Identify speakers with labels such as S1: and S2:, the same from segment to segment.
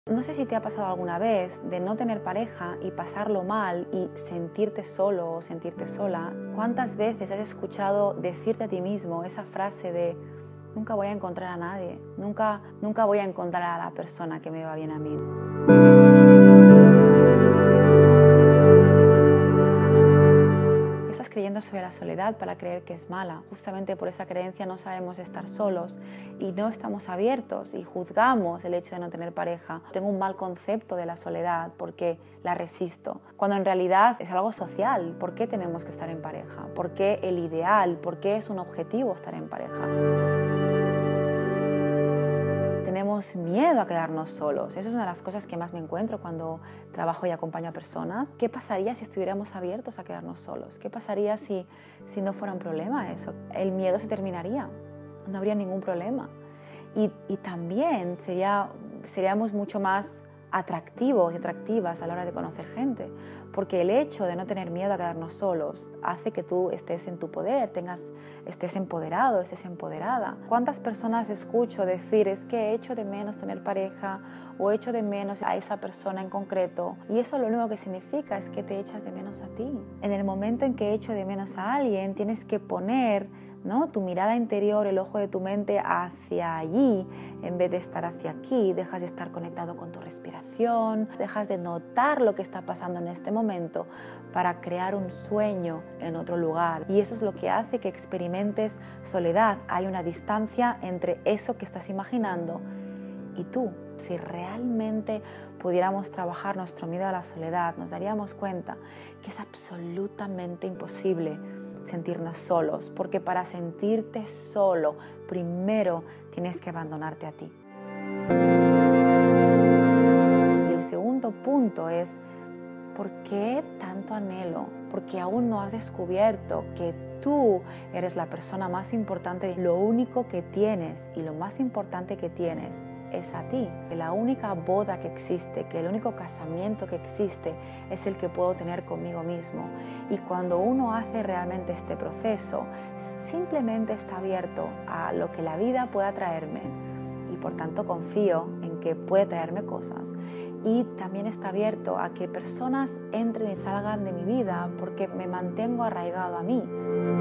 S1: No sé si te ha pasado alguna vez de no tener pareja y pasarlo mal y sentirte solo o sentirte sola. ¿Cuántas veces has escuchado decirte a ti mismo esa frase de nunca voy a encontrar a nadie, nunca voy a encontrar a la persona que me va bien a mí? ¿Qué estás creyendo sobre la soledad para creer que es mala? Justamente por esa creencia no sabemos estar solos y no estamos abiertos y juzgamos el hecho de no tener pareja. Tengo un mal concepto de la soledad porque la resisto, cuando en realidad es algo social. ¿Por qué tenemos que estar en pareja? ¿Por qué el ideal? ¿Por qué es un objetivo estar en pareja? Tenemos miedo a quedarnos solos. Eso es una de las cosas que más me encuentro cuando trabajo y acompaño a personas. ¿Qué pasaría si estuviéramos abiertos a quedarnos solos? ¿Qué pasaría si no fuera un problema eso? El miedo se terminaría, no habría ningún problema. Y también seríamos mucho más atractivos y atractivas a la hora de conocer gente, porque el hecho de no tener miedo a quedarnos solos hace que tú estés en tu poder, estés empoderado, estés empoderada. ¿Cuántas personas escucho decir es que echo de menos tener pareja o echo de menos a esa persona en concreto? Y eso lo único que significa es que te echas de menos a ti. En el momento en que echo de menos a alguien, tienes que poner tu mirada interior, el ojo de tu mente hacia allí, en vez de estar hacia aquí. Dejas de estar conectado con tu respiración, dejas de notar lo que está pasando en este momento para crear un sueño en otro lugar. Y eso es lo que hace que experimentes soledad. Hay una distancia entre eso que estás imaginando y tú. Si realmente pudiéramos trabajar nuestro miedo a la soledad, nos daríamos cuenta que es absolutamente imposible sentirnos solos, porque para sentirte solo, primero tienes que abandonarte a ti. Y el segundo punto es, ¿por qué tanto anhelo? Porque aún no has descubierto que tú eres la persona más importante. Lo único que tienes y lo más importante que tienes es a ti. Que la única boda que existe, que el único casamiento que existe es el que puedo tener conmigo mismo. Y cuando uno hace realmente este proceso, simplemente está abierto a lo que la vida pueda traerme y por tanto confío en que puede traerme cosas. Y también está abierto a que personas entren y salgan de mi vida porque me mantengo arraigado a mí.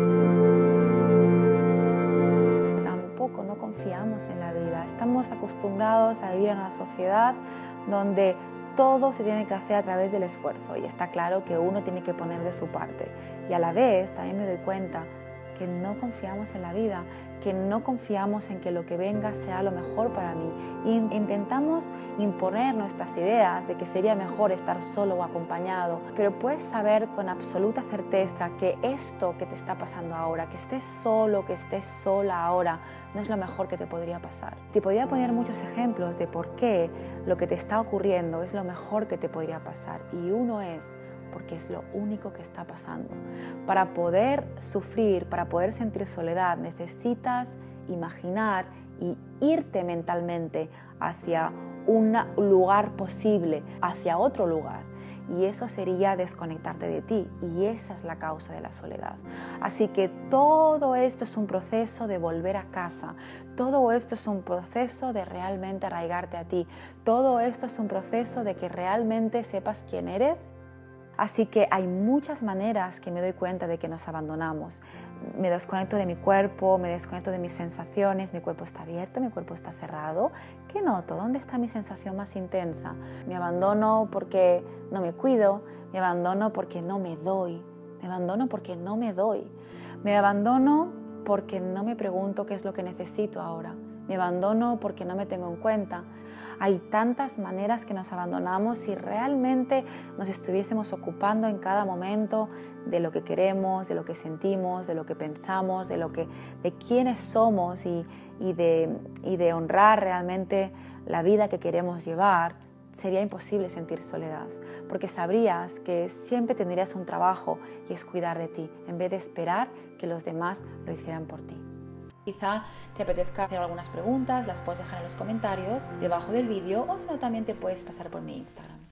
S1: Tampoco no confiamos en la vida. Estamos acostumbrados a vivir en una sociedad donde todo se tiene que hacer a través del esfuerzo y está claro que uno tiene que poner de su parte. Y a la vez también me doy cuenta que no confiamos en la vida, que no confiamos en que lo que venga sea lo mejor para mí. Y intentamos imponer nuestras ideas de que sería mejor estar solo o acompañado, pero puedes saber con absoluta certeza que esto que te está pasando ahora, que estés solo, que estés sola ahora, no es lo mejor que te podría pasar. Te podría poner muchos ejemplos de por qué lo que te está ocurriendo es lo mejor que te podría pasar. Y uno es porque es lo único que está pasando. Para poder sufrir, para poder sentir soledad, necesitas imaginar y irte mentalmente hacia un lugar posible, hacia otro lugar. Y eso sería desconectarte de ti, y esa es la causa de la soledad. Así que todo esto es un proceso de volver a casa, todo esto es un proceso de realmente arraigarte a ti, todo esto es un proceso de que realmente sepas quién eres. Así que hay muchas maneras que me doy cuenta de que nos abandonamos. Me desconecto de mi cuerpo, me desconecto de mis sensaciones, mi cuerpo está abierto, mi cuerpo está cerrado. ¿Qué noto? ¿Dónde está mi sensación más intensa? Me abandono porque no me cuido, me abandono porque no me doy, me abandono porque no me doy, me abandono porque no me pregunto qué es lo que necesito ahora. Me abandono porque no me tengo en cuenta. Hay tantas maneras que nos abandonamos si realmente nos estuviésemos ocupando en cada momento de lo que queremos, de lo que sentimos, de lo que pensamos, de quiénes somos y de honrar realmente la vida que queremos llevar. Sería imposible sentir soledad, porque sabrías que siempre tendrías un trabajo y es cuidar de ti, en vez de esperar que los demás lo hicieran por ti. Quizá te apetezca hacer algunas preguntas, las puedes dejar en los comentarios debajo del vídeo o si no también te puedes pasar por mi Instagram.